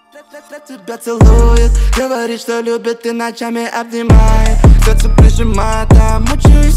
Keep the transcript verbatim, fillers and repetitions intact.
Для тебя целует, говорит, что любит и ночами обнимает. Сердце прижимает, а мучаю